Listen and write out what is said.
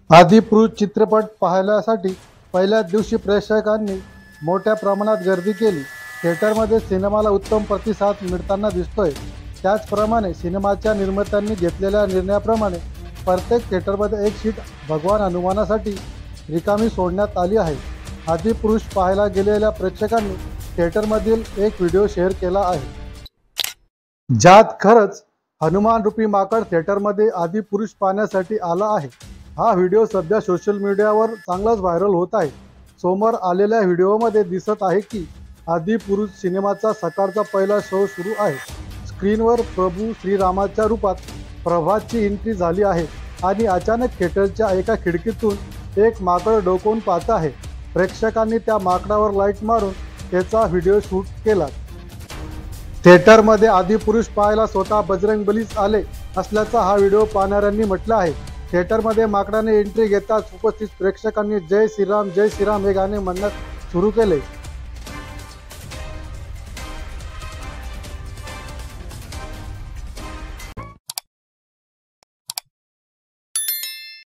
आदिपुरुष चित्रपट पाहण्यासाठी पहिल्याच दिवशी प्रेक्षकांनी मोठ्या प्रमाणात गर्दी केली। थिएटरमध्ये सिनेमाला उत्तम प्रतिसाद मिळताना दिसतोय। त्याचप्रमाणे सिनेमाच्या निर्मात्यांनी घेतलेल्या निर्णयाप्रमाणे प्रत्येक थिएटरमध्ये एक सीट भगवान हनुमानासाठी रिकामी सोडण्यात आली आहे। आदिपुरुष पाहायला गेलेल्या प्रेक्षकांनी थिएटरमधील एक व्हिडिओ शेअर केला आहे, ज्यात खरंच हनुमान रूपी माकड थिएटरमध्ये आदिपुरुष पाहण्यासाठी आला आहे। हा व्हिडिओ सध्या सोशल मीडियावर चांगलाच व्हायरल होत आहे। समोर आलेल्या व्हिडिओमध्ये दिसत आहे की आदिपुरुष सिनेमाचा सकाळचा पहिला शो सुरू आहे। स्क्रीनवर प्रभू श्रीरामाच्या रूपात प्रभासची एंट्री झाली आहे आणि अचानक थिएटरच्या एका खिडकीतून एक माकड डोकावून पाहत आहे। प्रेक्षकांनी त्या माकडावर लाईट मारून त्याचा व्हिडिओ शूट केला। थिएटरमध्ये आदिपुरुष पाहायला स्वतः बजरंगबलीच आले असल्याचा हा व्हिडिओ पाहणाऱ्यांनी म्हटलं आहे। थिएटरमध्ये माकडाने एंट्री घेताच उपस्थित प्रेक्षकांनी जय श्रीराम हे गाणे म्हणण्यास सुरू केले।